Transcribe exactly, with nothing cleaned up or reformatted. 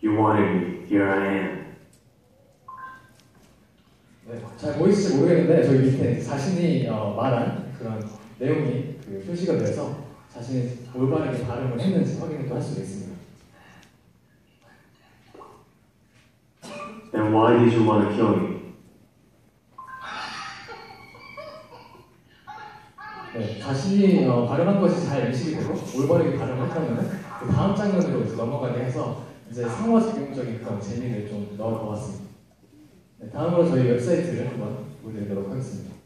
You wanted me. Here I am. 네, 잘 보이실지 모르겠는데 저기 밑에 자신이 어, 말한 그런 내용이 그 표시가 돼서 자신이 올바르게 발음을 했는지 확인을 할 수가 있습니다. And why did you want to kill me? 네, 자신이 어, 발음한 것이 잘 인식이 되고 올바르게 발음했다면 그 다음 장면으로 이제 넘어가게 해서 이제 상호작용적인 그런 재미를 좀 넣어보았습니다. 네, 다음으로 저희 웹사이트를 한번 보여드리도록 하겠습니다.